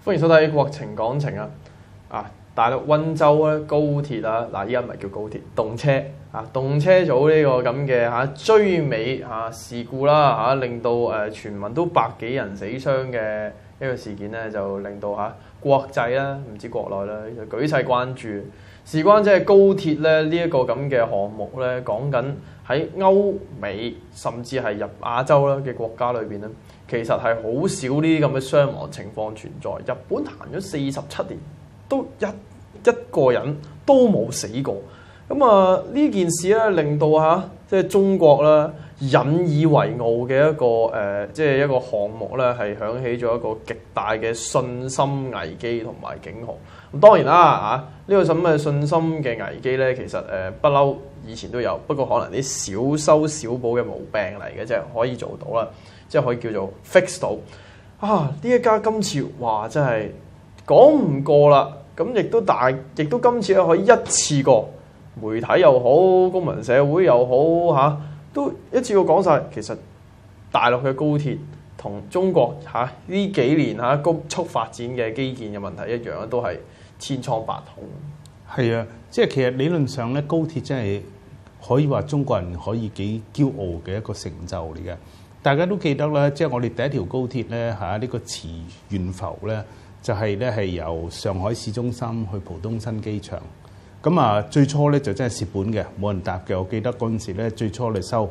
歡迎收睇《國情講情》啊！大陸溫州咧高鐵啊，嗱依家唔係叫高鐵，動車啊，動車組呢個咁嘅追尾事故啦令到傳聞都百幾人死傷嘅一個事件咧，就令到國際啦，唔知國內啦，就舉世關注。事關即係高鐵咧呢一個咁嘅項目咧，講緊喺歐美甚至係入亞洲啦嘅國家裏邊咧，其實係好少呢啲咁嘅傷亡情況存在。日本行咗47年，都一個人都冇死過。咁呢件事咧，令到即係中國啦引以為傲嘅一個即係一個項目咧，係響起咗一個極大嘅信心危機同埋警號。咁當然啦呢個咁嘅信心嘅危機咧，其實不嬲以前都有，不過可能啲小修小補嘅毛病嚟嘅啫，可以做到啦，即係可以叫做 fix 到。呢一家今次哇真係講唔過啦，咁亦都今次咧可以一次過，媒體又好，公民社會又好都一次過講晒。其實大陸嘅高鐵同中國呢幾年高速發展嘅基建嘅問題一樣，都係千瘡百孔。 係啊，即係其實理論上咧，高鐵真係可以話中國人可以幾驕傲嘅一個成就嚟嘅。大家都記得啦，即係我哋第一條高鐵咧呢個慈源浮咧，就係由上海市中心去浦東新機場。咁最初咧就真係蝕本嘅，冇人搭嘅。我記得嗰陣時咧，最初你收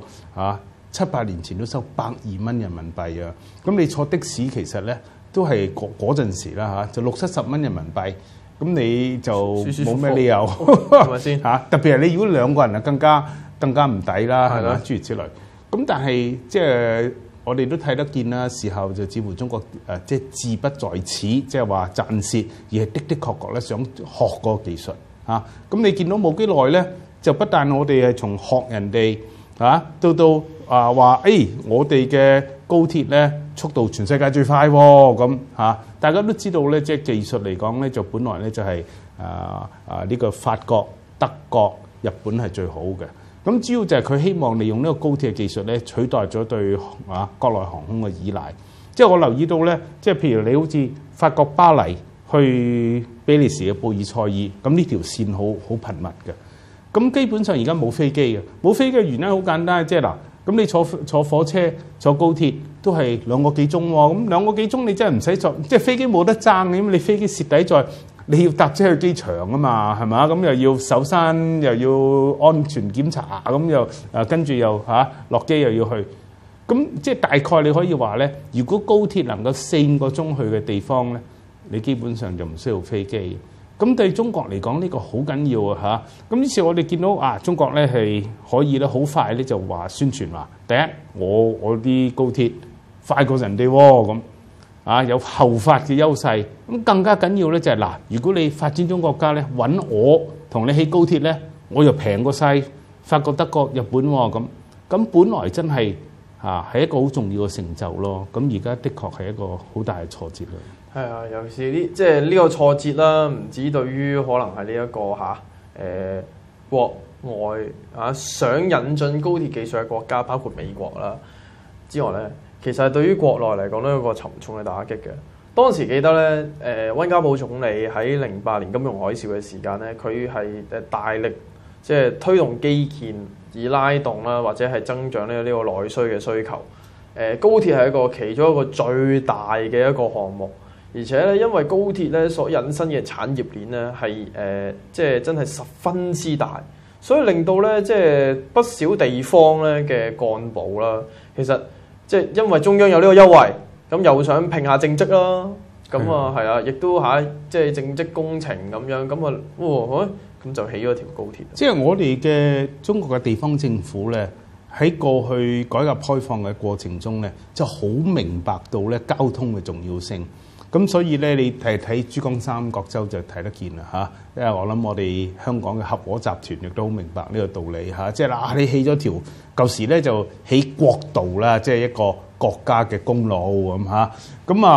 7-8年前都收120蚊人民幣啊。咁你坐的士其實咧都係嗰陣時啦就60-70蚊人民幣。咁你就冇咩理由係咪先特別係你如果兩個人啊，更加唔抵啦，係嘛？諸如此類。咁但係即係我哋都睇得見啦，時候就似乎中國即係志不在此，即係話賺蝕，而係的確咧想學嗰個技術。咁你見到冇幾耐咧，就不但我哋係從學人哋到話我哋嘅高鐵咧速度全世界最快喎，咁大家都知道咧，即係技術嚟講咧，就本來咧就係呢個法國、德國、日本係最好嘅。咁主要就係佢希望利用呢個高鐵嘅技術咧，取代咗對國內航空嘅依賴。即係我留意到咧，即係譬如你好似法國巴黎去比利時嘅布爾塞爾，咁呢條線好頻密嘅。咁基本上而家冇飛機嘅，冇飛機嘅原因好簡單，即係咁你坐火車、坐高鐵都係2個幾鐘喎。咁2個幾鐘你真係唔使坐，即係飛機冇得爭嘅，因為你飛機蝕底在你要搭車去機場啊嘛，係嘛？咁又要搜山，又要安全檢查，咁又跟住又落機又要去。咁即係大概你可以話咧，如果高鐵能夠4-5個鐘去嘅地方咧，你基本上就唔需要飛機。咁對中國嚟講呢個好緊要啊！咁於是我哋見到中國咧係可以咧好快咧就話宣傳話，第一我啲高鐵快過人哋喎，咁有後發嘅優勢。咁更加緊要咧就係如果你發展中國家咧揾我同你起高鐵咧，我又平過晒法國、德國、日本喎，咁本來真係係一個好重要嘅成就咯。咁而家的確係一個好大嘅挫折啦。 係尤其是即係呢個挫折啦，唔止對於可能係呢一個國外想引進高鐵技術嘅國家，包括美國啦之外咧，其實係對於國內嚟講都有一個沉重嘅打擊嘅。當時記得咧，溫家寶總理喺08年金融海嘯嘅時間咧，佢係大力即係推動基建以拉動啦，或者係增長呢個內需嘅需求。高鐵係其中一個最大嘅一個項目。而且咧，因為高鐵咧所引申嘅產業鏈咧係即係真係十分之大，所以令到咧即係不少地方咧嘅幹部啦，其實即係因為中央有呢個優惠，咁又想拼下政績啦，咁係啊，亦都即係政績工程咁樣，咁就起咗條高鐵。 即係我哋嘅中國嘅地方政府咧，喺過去改革開放嘅過程中咧，就好明白到咧交通嘅重要性。咁所以咧，你睇珠江三角洲就睇得見啦，因為我諗我哋香港嘅合和集團亦都好明白呢個道理，即係你起咗條舊時咧就起國道啦，即係一個國家嘅公路咁。咁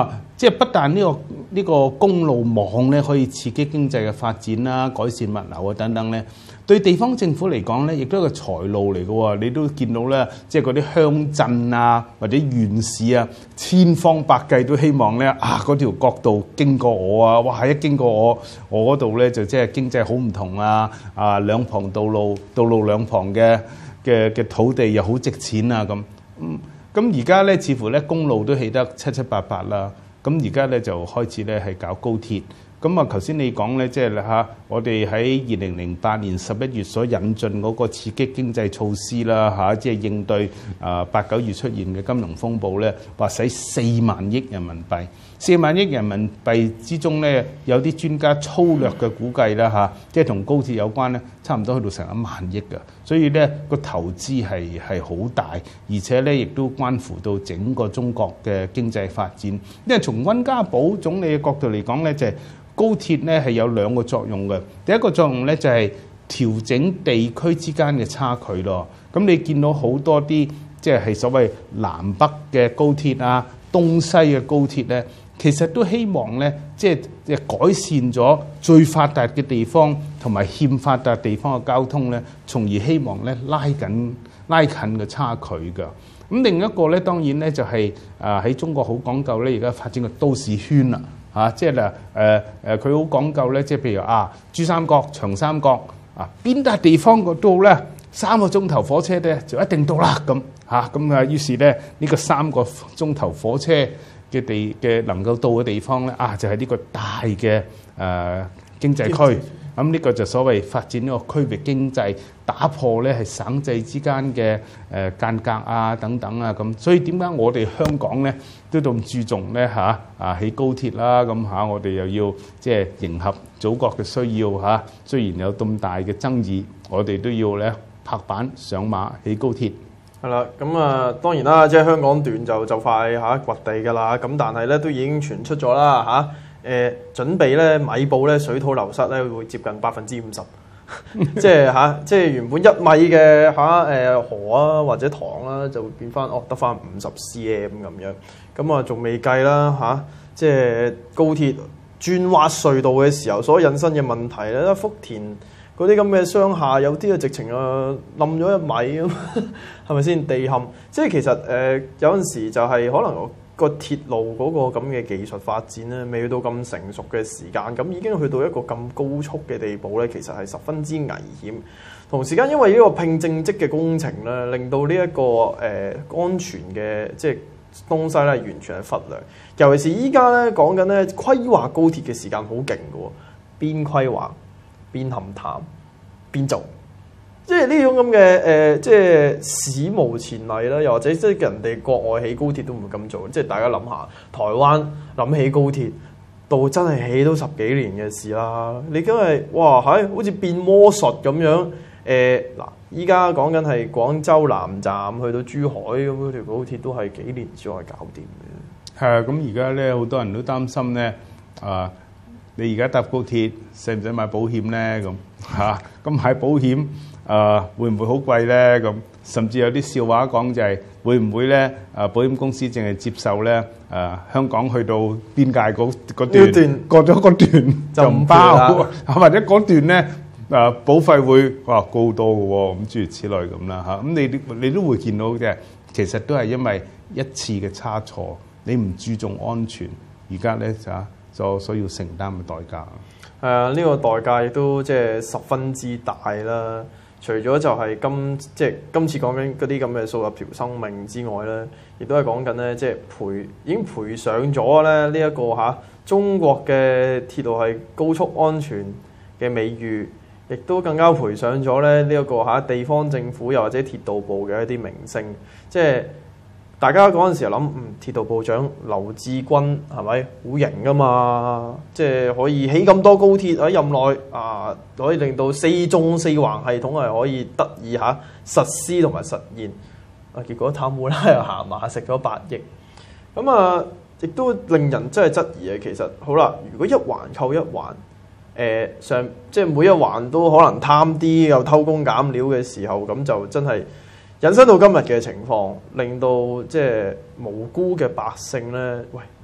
即係不但呢個公路網咧可以刺激經濟嘅發展啦、改善物流啊等等咧，對地方政府嚟講咧，亦都係個財路嚟嘅喎。你都見到咧，即係嗰啲鄉鎮啊或者縣市啊，千方百計都希望咧嗰條國道經過我啊，哇！一經過我嗰度咧就即係經濟好唔同啊！兩旁道路兩旁嘅土地又好值錢啊咁。咁而家咧似乎咧公路都起得七七八八啦。咁而家咧就開始咧係搞高鐵。咁啊，頭先你講咧，即係我哋喺2008年11月所引進嗰個刺激經濟措施啦，即係應對8、9月出現嘅金融風暴咧，話使4萬億人民幣。4萬億人民幣之中咧，有啲專家粗略嘅估計啦，即係同高鐵有關咧，差唔多去到成1萬億㗎。所以咧個投資係好大，而且咧亦都關乎到整個中國嘅經濟發展。因為從溫家寶總理嘅角度嚟講咧，就係高鐵咧係有2個作用嘅。第一個作用咧就係調整地區之間嘅差距咯。咁你見到好多啲即係所謂南北嘅高鐵啊、東西嘅高鐵咧，其實都希望咧即係改善咗最發達嘅地方同埋欠發達地方嘅交通咧，從而希望咧拉近嘅差距㗎。咁另一個咧當然咧就係喺中國好講究咧，而家發展個都市圈啦。即係佢好講究咧，即係譬如珠三角、長三角邊笪地方嗰度咧3個鐘頭火車咧就一定到啦咁於是咧呢個3個鐘頭火車嘅能夠到嘅地方咧就係呢個大嘅經濟區。咁呢個就所謂發展呢個區域經濟，打破咧係省際之間嘅間隔等等咁。所以點解我哋香港咧都咁注重咧起高鐵啦？咁我哋又要即係迎合祖國嘅需要雖然有咁大嘅爭議，我哋都要咧拍板上馬起高鐵。 係啦，咁當然啦，即係香港段就快掘地㗎啦。咁但係咧都已經傳出咗啦準備咧米埔咧水土流失咧會接近50%，即係原本1米嘅河或者塘啦，就會變翻得翻50 cm 咁樣。咁仲未計啦即係高鐵鑽挖隧道嘅時候所引申嘅問題咧，福田嗰啲咁嘅商廈有啲直情冧咗1米咁，係咪先地陷？即係其實有陣時就係可能個鐵路嗰個咁嘅技術發展咧，未去到咁成熟嘅時間，咁已經去到一個咁高速嘅地步咧，其實係十分之危險。同時間因為呢個拼正職嘅工程咧，令到呢一個安全嘅即係東西咧，完全係忽略。尤其是依家咧講緊咧規劃高鐵嘅時間好勁嘅喎，邊規劃邊勘探邊做。即係呢種咁嘅即係史無前例啦，又或者即係人哋國外起高鐵都唔會咁做。即係大家諗下，台灣諗起高鐵，到真係起都10幾年嘅事啦。你梗係哇好似變魔術咁樣。嗱，依家講緊係廣州南站去到珠海咁嗰條高鐵都係幾年之內搞掂嘅。 係啊，咁而家咧好多人都擔心咧你而家搭高鐵使唔使買保險咧？咁買保險會唔會好貴咧？咁甚至有啲笑話講就係會唔會咧？保險公司淨係接受咧香港去到邊界嗰段過咗嗰段就唔包，或者嗰段咧保費會高好多嘅喎，咁諸如此類咁啦嚇。咁你都會見到嘅，其實都係因為一次嘅差錯，你唔注重安全，而家咧所要承擔嘅代價。 呢個代價亦都即係十分之大啦。除咗就係今次講緊嗰啲咁嘅數十條生命之外咧，亦都係講緊咧，即係已經賠上咗咧呢一個中國嘅鐵路係高速安全嘅美譽，亦都更加賠上咗咧呢一個地方政府又或者鐵道部嘅一啲名聲。即係大家嗰陣時諗，鐵道部長劉志軍係咪好型㗎嘛？即係可以起咁多高鐵喺任內可以令到4縱4橫系統係可以得以實施同埋實現。結果貪污啦又行馬食咗8億，咁亦都令人真係質疑啊！其實好啦，如果一環扣一環，即係每一環都可能貪啲又偷工減料嘅時候，咁就真係引申到今日嘅情況，令到即係無辜嘅百姓咧，喂，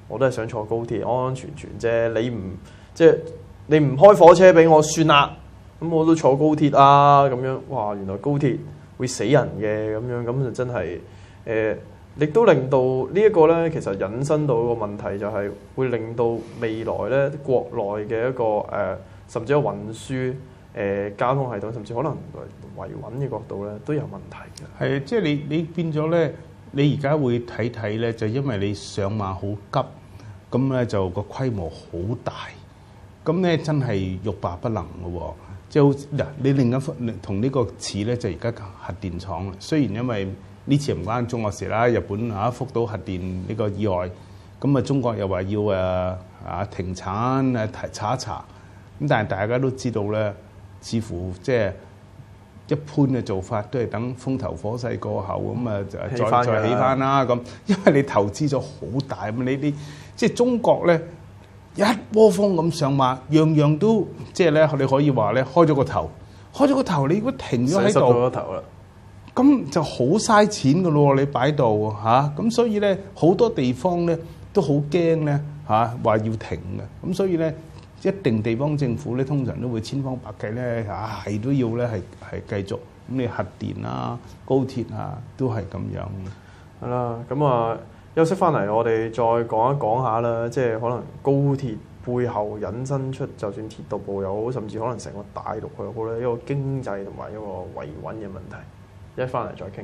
我都係想坐高鐵安安全全啫。你唔開火車俾我算啦，咁我都坐高鐵啊咁樣。哇！原來高鐵會死人嘅咁樣，咁就真係亦都令到呢一個咧，其實引申到個問題就係會令到未來咧國內嘅一個甚至係運輸交通系統，甚至可能維穩嘅角度咧都有問題嘅。 係，即係你變咗咧，你而家會睇咧，就因為你上馬好急，咁咧就個規模好大，咁咧真係欲罷不能嘅喎。即係好嗱，你另一同呢個似咧，就而家核電廠。雖然因為呢次唔關中國事啦，日本福島核電呢個意外，咁中國又話要停產查一查，咁但係大家都知道咧，似乎即係一般嘅做法都係等風頭火勢過後咁再起翻啦咁，因為你投資咗好大咁，你即係中國咧一窩蜂咁上馬，樣樣都即係咧，你可以話咧開咗個頭，你如果停咗喺度，咁就好嘥錢噶咯喎！你擺度嚇，咁所以咧好多地方咧都好驚咧話要停嘅，咁所以咧一定地方政府咧通常都會千方百計咧係都要咧係繼續，咁你核電啊、高鐵啊都係咁樣。 係啦，咁休息翻嚟，我哋再講一講下啦，即係可能高鐵背後引申出，就算鐵道部又好，甚至可能成個大陸又好咧，一個經濟同埋一個維穩嘅問題。一翻嚟再傾。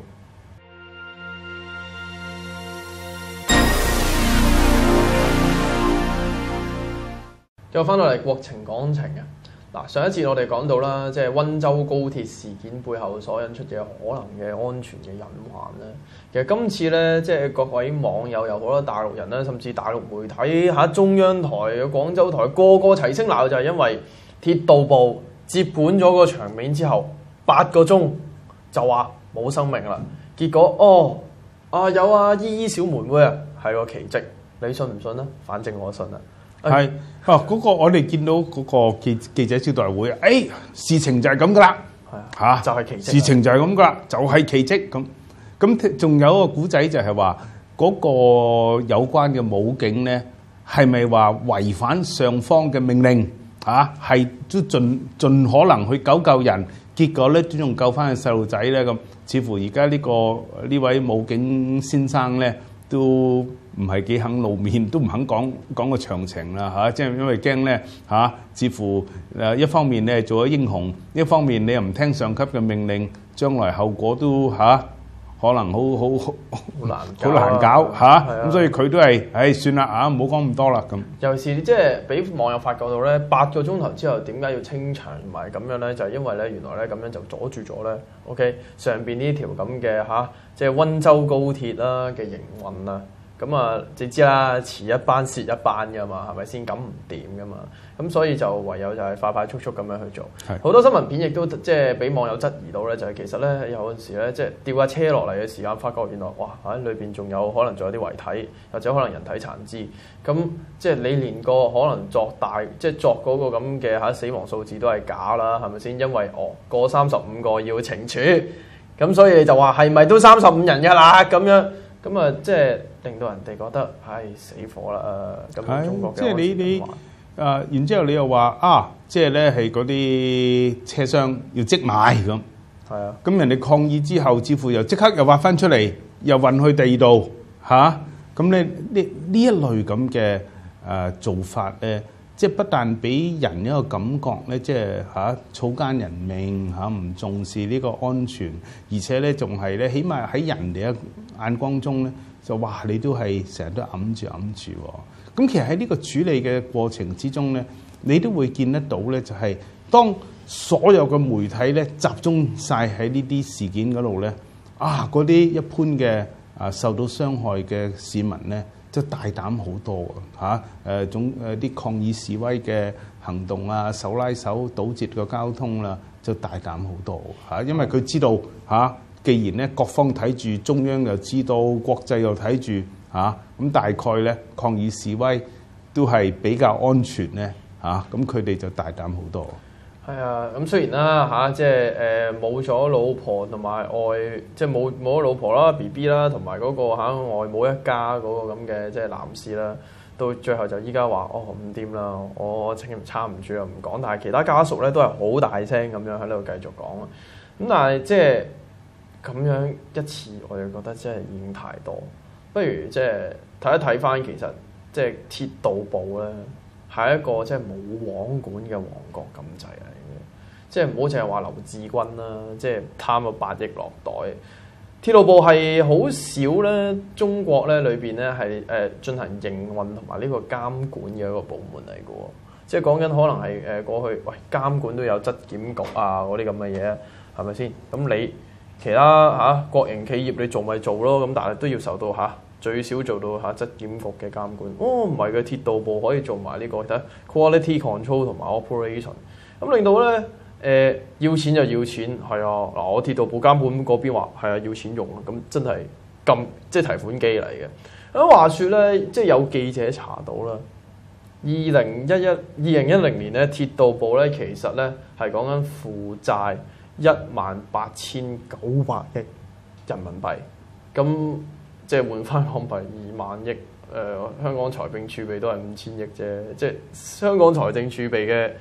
又翻到嚟國情講情啊！嗱，上一節我哋講到啦，即係溫州高鐵事件背後所引出嘅可能嘅安全嘅隱患咧。其實今次咧，即係各位網友又好啦，大陸人啦，甚至大陸媒體嚇中央台、廣州台個個齊聲鬧，就係因為鐵道部接管咗個場面之後，8個鐘就話冇生命啦。結果有依依小妹妹啊，係個奇蹟，你信唔信啊？反正我信啦。 係嗰個我哋見到嗰個記者招待會，事情就係咁噶啦， 就係奇蹟。 事情就係咁噶啦，就係奇蹟咁。咁仲有一個古仔就係話嗰個有關嘅武警咧，係咪話違反上方嘅命令係都盡可能去救人，結果咧都仲救翻個細路仔咧咁。似乎而家呢位武警先生咧都唔係幾肯露面，都唔肯講個詳情啦即係因為驚咧似乎一方面你係做咗英雄，一方面你又唔聽上級嘅命令，將來後果都可能好難搞咁，所以佢都係算啦唔好講咁多啦咁。 尤其是即係俾網友發覺到咧，8個鐘頭之後點解要清場同埋咁樣咧？就係因為咧原來咧咁樣就阻住咗咧，OK 上邊呢條咁嘅即係溫州高鐵啦嘅營運啊。咁你知啦，遲一班蝕一班噶嘛，係咪先？咁唔掂噶嘛，咁所以就唯有就係快快速速咁樣去做。好多新聞片亦都即係俾網友質疑到咧，就係其實咧有陣時咧，即係掉架車落嚟嘅時間，發覺原來哇喺裏邊仲有可能仲有啲遺體，或者可能人體殘肢。咁即係你連個可能作嗰個咁嘅死亡數字都係假啦，係咪先？因為過35個要懲處，咁所以你就話係咪都35人㗎啦咁樣？咁即係令到人哋覺得死火啦！咁中國嘅即係你然之後你又話即係咧係嗰啲車廂要積埋咁， 係啊！ 咁人哋抗議之後，似乎又即刻又挖翻出嚟，又運去第二度咁咧呢一類咁嘅做法咧，即係不但俾人一個感覺咧，即係草菅人命唔重視呢個安全，而且咧仲係咧，起碼喺人哋嘅眼光中咧，就哇你都係成日都揞住喎。咁其實喺呢個處理嘅過程之中咧，你都會見得到咧，就係當所有嘅媒體咧集中晒喺呢啲事件嗰度咧，嗰啲一般嘅受到傷害嘅市民咧，就大膽好多啲抗議示威嘅行動手拉手堵截個交通啦，就大膽好多因為佢知道既然咧各方睇住，中央又知道，國際又睇住咁大概咧抗議示威都係比較安全咧咁佢哋就大膽好多。 係啊，咁雖然啦即係冇咗老婆同埋即係冇咗老婆啦、BB 啦，同埋嗰個外母一家嗰個咁嘅即係男士啦。 到最後就依家話唔掂啦，我撐唔住啊，唔講。但係其他家屬咧都係好大聲咁樣喺度繼續講啊。咁但係即係咁樣一次，我就覺得真係已經太多。不如即係睇一睇翻，其實即係鐵道部咧係一個即係冇王管嘅王國咁滯嚟嘅。即係唔好淨係話劉志軍啦，即係貪咗8億落袋。鐵路部係好少咧，中國咧裏邊咧係進行營運同埋呢個監管嘅一個部門嚟嘅喎。即係講緊可能係過去監管都有質檢局啊嗰啲咁嘅嘢，係咪先？咁你其他國營企業你做咪做咯，咁但係都要受到最少做到質檢局嘅監管。唔係嘅，鐵道部可以做埋呢個睇 quality control 同埋 operation， 咁令到咧。要錢就要錢，係啊嗱，我鐵道部監管嗰邊話係啊要錢用啊，咁真係即係提款機嚟嘅。咁話說咧，即係有記者查到啦，2010年咧，鐵道部咧其實咧係講緊負債18900億人民幣，咁即係換翻港幣2萬億。香港財政儲備都係5000億啫，即係香港財政儲備嘅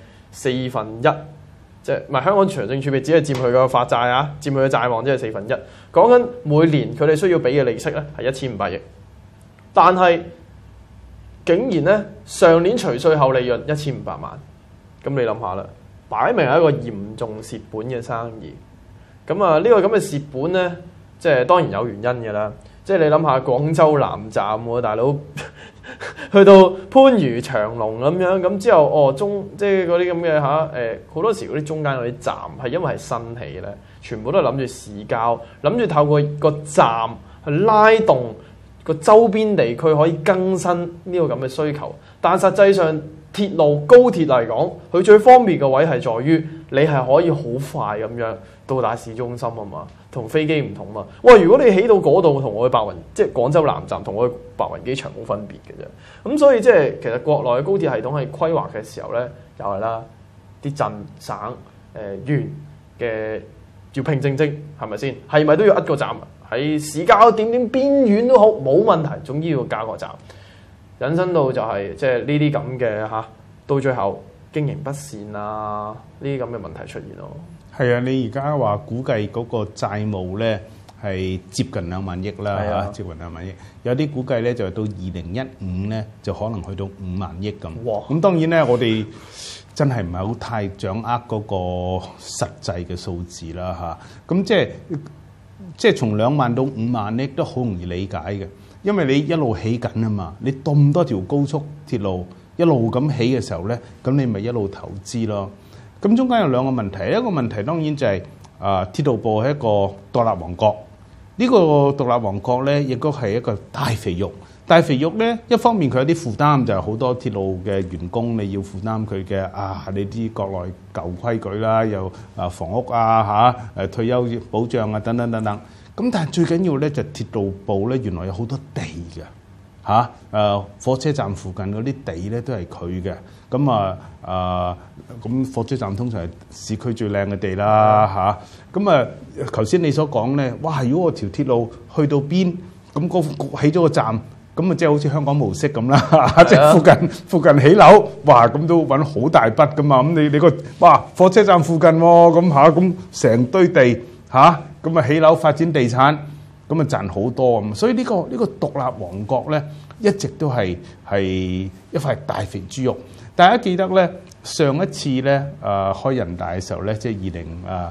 1/4。即係唔係香港財政儲備只係佔佢個發債啊，佔佢嘅債項即係1/4。講緊每年佢哋需要俾嘅利息咧係1500億，但係竟然咧上年除稅後利潤1500萬，咁你諗下啦，擺明係一個嚴重蝕本嘅生意。咁啊呢個咁嘅蝕本咧，即係當然有原因嘅啦。即係你諗下廣州南站喎，大佬去到番禺長隆咁樣，咁之後即係嗰啲咁嘅好多時嗰啲中間嗰啲站係因為係新起咧，全部都係諗住市郊，諗住透過個站去拉動個周邊地區可以更新呢個咁嘅需求。但實際上鐵路高鐵嚟講，佢最方便嘅位係在於你係可以好快咁樣到達市中心啊嘛，同飛機唔同嘛。哇！如果你起到嗰度，同我去白雲，即係廣州南站同我去白雲機場冇分別嘅啫。咁所以即係其實國內嘅高鐵系統喺規劃嘅時候咧，又係啦，啲鎮省縣嘅要拼正正係咪先？係咪都要個站喺市郊點邊遠都好冇問題，總之要加個站。引申到就係即係呢啲咁嘅到最後經營不善啊，呢啲咁嘅問題出現咯。 係啊，你而家話估計嗰個債務咧係接近2萬億啦，接近2萬億。有啲估計咧就到2015咧就可能去到5萬億咁。哇！咁當然咧，我哋真係唔係好太掌握嗰個實際嘅數字啦嚇。咁即係從2萬到5萬億都好容易理解嘅。因為你一路起緊啊嘛，你咁多條高速鐵路一路咁起嘅時候咧，咁你咪一路投資咯。咁中間有2個問題，一個問題當然就係鐵道部係一個獨立王國，呢個獨立王國咧亦都係一個大肥肉。大肥肉咧一方面佢有啲負擔，就係好多鐵路嘅員工你要負擔佢嘅你啲國內舊規矩啦，又房屋退休保障啊等等等等。咁但係最緊要咧就鐵道部咧原來有好多地嘅火車站附近嗰啲地咧都係佢嘅。咁咁火車站通常係市區最靚嘅地啦咁頭先你所講咧，哇！如果我條鐵路去到邊，咁起咗個站，咁即係好似香港模式咁啦，即係附近起樓，哇！咁都揾好大筆噶嘛。咁你個火車站附近喎，咁成堆地咁起樓發展地產，咁賺好多咁。所以呢個獨立王國咧，一直都係一塊大肥豬肉。大家記得咧，上一次咧開人大嘅時候咧，即係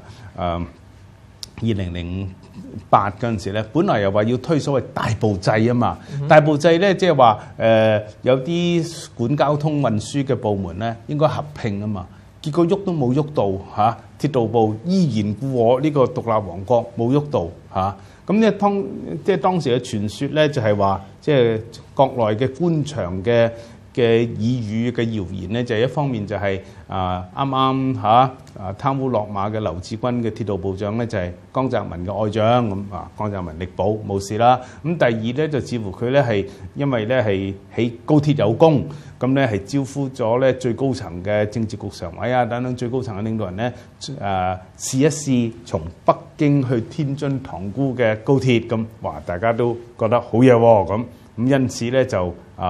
2008嗰陣時咧，本來又話要推所謂大部制啊嘛。大部制咧即係話有啲管交通運輸嘅部門咧應該合併啊嘛。結果喐都冇喐到鐵道部依然故我呢個獨立王國冇喐到咁咧即係當時嘅傳說咧就係話，即係國內嘅官場嘅耳語嘅謠言咧，就係一方面就係啱啱貪污落馬嘅劉志軍嘅鐵道部長咧，就係江澤民嘅愛將咁江澤民力保冇事啦。咁第二咧就似乎佢咧係因為咧係起高鐵有功，咁咧係招呼咗咧最高層嘅政治局常委等等最高層嘅領導人咧試一試從北京去天津塘沽嘅高鐵咁，大家都覺得好嘢喎咁因此咧就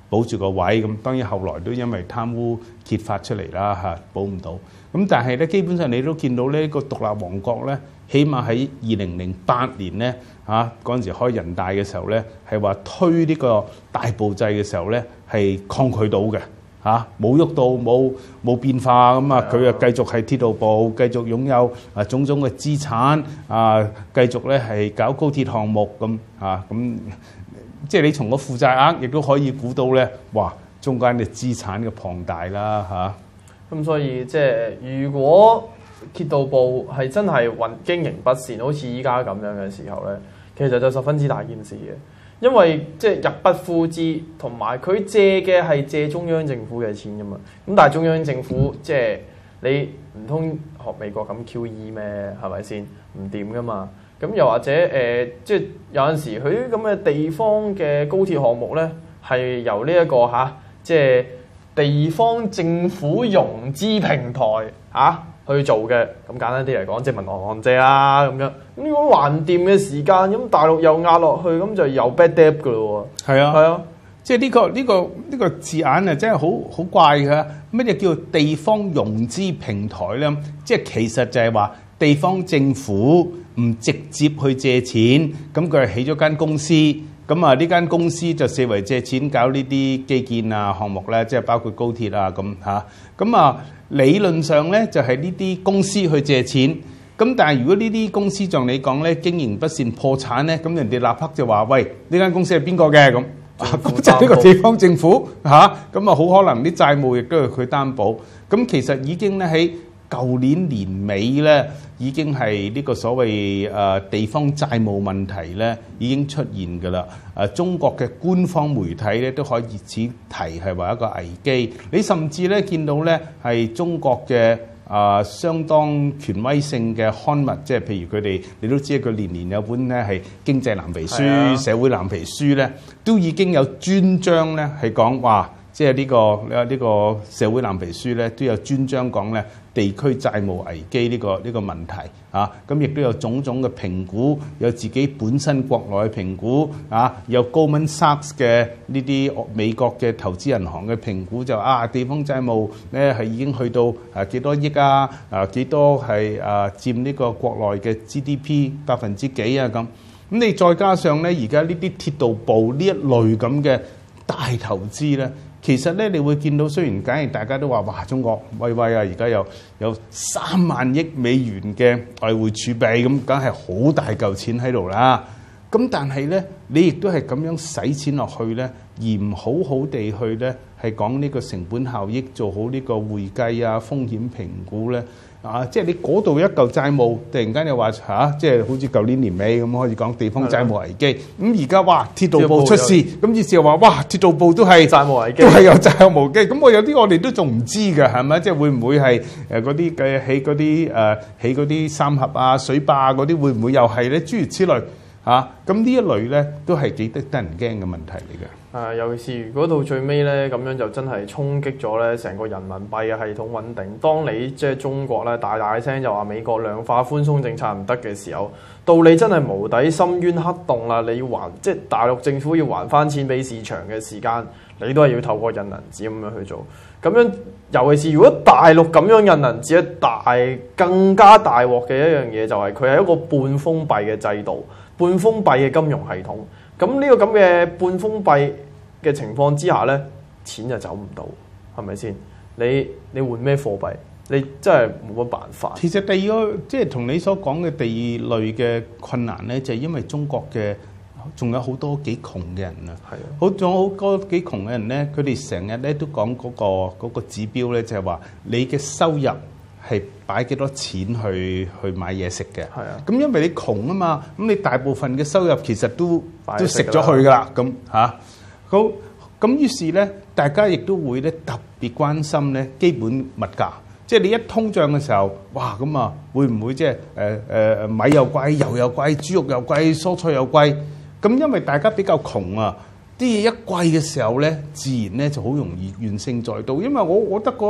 保住個位。咁當然後來都因為貪污揭發出嚟啦嚇，保唔到。咁但係咧，基本上你都見到呢個獨立王國咧，起碼喺2008年咧嗰陣時開人大嘅時候咧，係話推呢個大部制嘅時候咧，係抗拒到嘅冇喐到，冇變化咁啊！佢繼續係鐵道部，繼續擁有種種嘅資產繼續咧係搞高鐵項目咁咁，即係你從個負債額亦都可以估到咧，哇！中間嘅資產嘅龐大啦咁所以即係如果鐵道部係真係經營不善，好似依家咁樣嘅時候咧，其實就十分之大件事嘅。因為即係入不敷支，同埋佢借嘅係借中央政府嘅錢㗎嘛。咁但係中央政府即係你唔通學美國咁 QE 咩？係咪先？唔掂㗎嘛。咁又或者即係有陣時佢啲咁嘅地方嘅高鐵項目咧，係由呢一個即係地方政府融資平台去做嘅。咁簡單啲嚟講，即係民航借啦咁樣。咁如果還掂嘅時間，咁大陸又壓落去，咁就又 bad debt 㗎咯喎。係啊， 即係呢個字眼啊，真係好怪㗎。乜嘢叫地方融資平台咧？即係其實就係話地方政府唔直接去借錢，咁佢係起咗間公司。咁呢間公司就四圍借錢搞呢啲基建項目咧，即係包括高鐵咁理論上咧就係呢啲公司去借錢。咁但係如果呢啲公司像你講咧經營不善破產咧，咁人哋立刻就話：喂，呢間公司係邊個嘅？咁就係呢個地方政府咁好可能啲債務亦都係佢擔保。咁其實已經咧喺舊年年尾咧，已經係呢個所謂地方債務問題咧已經出現㗎啦。中國嘅官方媒體咧都可以此提係話一個危機。你甚至咧見到咧係中國嘅相當權威性嘅刊物，即係譬如佢哋，你都知佢年年有本咧係經濟藍皮書、社會藍皮書咧，都已經有專章咧係講話，即係呢個社會藍皮書咧都有專章講咧地區債務危機呢個問題咁亦都有種種嘅評估，有自己本身國內嘅評估有 Goldman Sachs 嘅呢啲美國嘅投資銀行嘅評估，就地方債務咧係已經去到幾多億幾多係佔呢個國內嘅 GDP 百分之幾咁。咁你再加上咧而家呢啲鐵道部呢一類咁嘅大投資咧，其實咧，你會見到雖然梗係大家都話哇，中國威威而家有3萬億美元嘅外匯儲備，咁梗係好大嚿錢喺度啦。咁但係咧，你亦都係咁樣使錢落去咧，而唔好好地去咧係講呢個成本效益，做好呢個會計風險評估咧。即係你嗰度一嚿債務，突然間又話即係好似舊年年尾咁開始講地方債務危機。咁而家哇，鐵道部出事，咁於是又話哇，鐵道部都係債務危機，都係有債務危機。咁我有啲我哋都仲唔知㗎，係咪？即係會唔會係嗰啲嘅起嗰啲三峽水壩嗰啲，會唔會又係咧？諸如此類咁呢一類咧，都係幾得人驚嘅問題嚟嘅。 尤其是如果到最尾咧，咁樣就真係衝擊咗咧成個人民幣嘅系統穩定。當你即係中國咧大大聲就話美國量化寬鬆政策唔得嘅時候，到你真係無底深淵黑洞啦，你要還即係大陸政府要還翻錢俾市場嘅時間，你都係要透過印銀紙咁樣去做。咁樣尤其是如果大陸咁樣印銀紙咧，更加大鑊嘅一樣嘢就係佢係一個半封閉嘅制度。半封閉嘅金融系統，咁呢個咁嘅半封閉嘅情況之下咧，錢就走唔到，係咪先？你換咩貨幣？你真係冇乜辦法。 其實第二個即係同你所講嘅第二類嘅困難咧，就係因為中國嘅仲有好多幾窮嘅人啊，仲有好多幾窮嘅人咧，佢哋成日咧都講嗰個指標咧，就係話你嘅收入係擺幾多錢去買嘢食嘅。咁因為你窮啊嘛，咁你大部分嘅收入其實都食咗去㗎啦。咁好，咁於是咧，大家亦都會咧特別關心咧基本物價。即係你一通脹嘅時候，哇咁會唔會即係米又貴，油又貴，豬肉又貴，蔬菜又貴？咁因為大家比較窮啲嘢一貴嘅時候咧，自然咧就好容易怨聲載道。因為我得嗰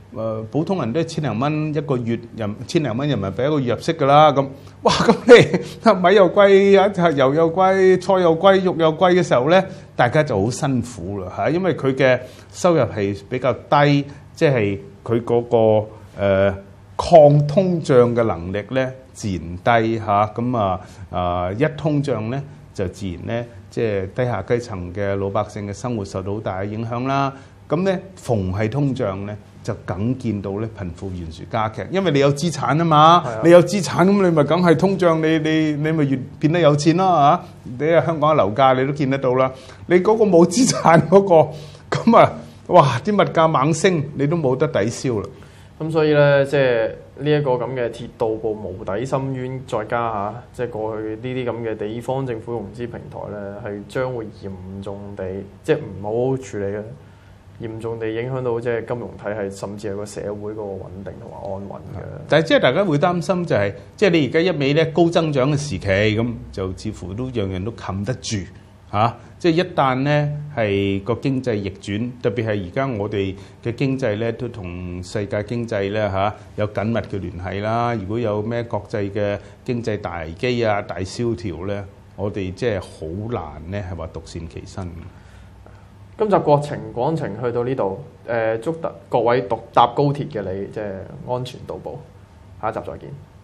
普通人都千零蚊一個月，千零蚊人民幣一個月入息㗎啦。咁哇，咁你米又貴，油又貴，菜又貴，肉又貴嘅時候咧，大家就好辛苦啦嚇，因為佢嘅收入係比較低，即係佢嗰個抗通脹嘅能力咧自然低嚇。咁一通脹咧就自然咧即係低下階層嘅老百姓嘅生活受到好大嘅影響啦。咁咧逢係通脹咧，就梗見到咧貧富懸殊加劇，因為你有資產啊嘛，你有資產咁你咪梗係通脹，你咪越變得有錢咯嚇！你喺香港嘅樓價你都見得到啦，你嗰個冇資產嗰個，咁啊哇啲物價猛升，你都冇得抵消啦。 咁所以咧，即係呢一個咁嘅鐵道部無底深淵，再加下即係過去呢啲咁嘅地方政府融資平台咧，係將會嚴重地即係唔好好處理嘅。嚴重地影響到即係金融體系，甚至係個社會嗰個穩定同埋安穩嘅。 但係即係大家會擔心就係，即係你而家一味咧高增長嘅時期，咁就似乎都樣樣都冚得住嚇。即係一旦咧係個經濟逆轉，特別係而家我哋嘅經濟咧都同世界經濟咧嚇有緊密嘅聯繫啦。如果有咩國際嘅經濟大危機啊、大蕭條咧，我哋即係好難咧係話獨善其身。 今集國情廣情去到呢度，祝各位搭高鐵嘅你即係安全到埗，下一集再見。